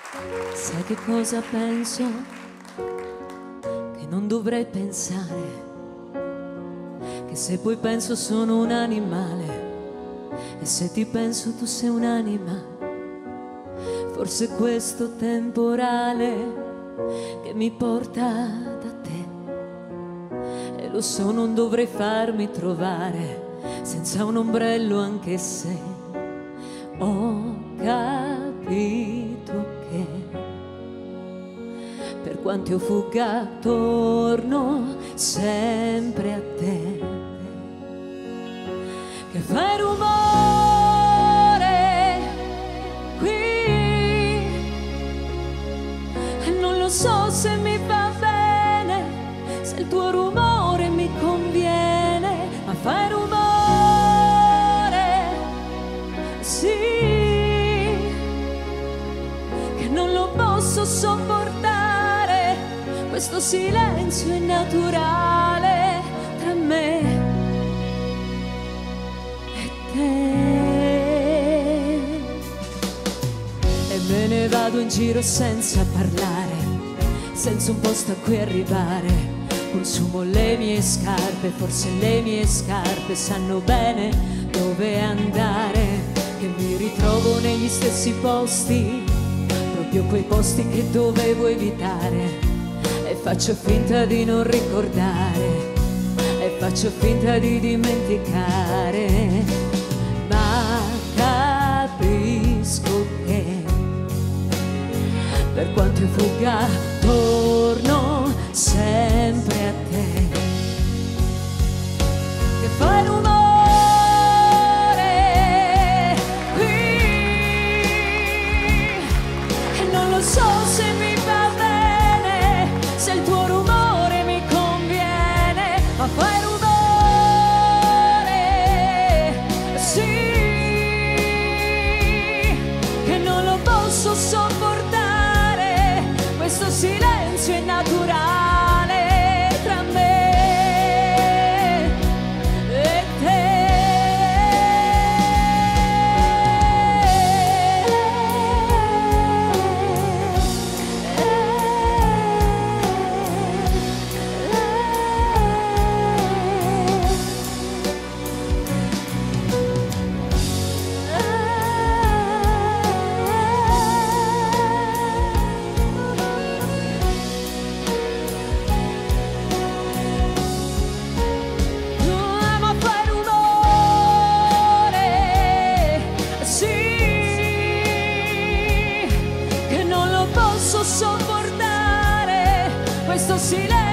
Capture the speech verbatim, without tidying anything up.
Sai che cosa penso? Che non dovrei pensare, che se poi penso sono un animale, e se ti penso tu sei un'anima. Forse questo temporale che mi porta da te, e lo so non dovrei farmi trovare senza un ombrello, anche se ho capito che per quanto io fugga torno sempre a te, che fai rumore qui e non lo so se mi va bene, se il tuo rumore mi conviene, ma fai rumore, sì, che non lo posso sopportare, questo silenzio innaturale tra me e te. E me ne vado in giro senza parlare, senza un posto a cui arrivare. Consumo le mie scarpe, forse le mie scarpe sanno bene dove andare, che mi ritrovo negli stessi posti, proprio quei posti che dovevo evitare, e faccio finta di non ricordare, e faccio finta di dimenticare, ma capisco che per quanto io fugga torno sempre a te, che fai rumore qui e non lo so se mi va bene, se il tuo rumore mi conviene, ma fai rumore, sì, che non lo posso sopportare, questo silenzio innaturale tra me e te. Sopportare questo silenzio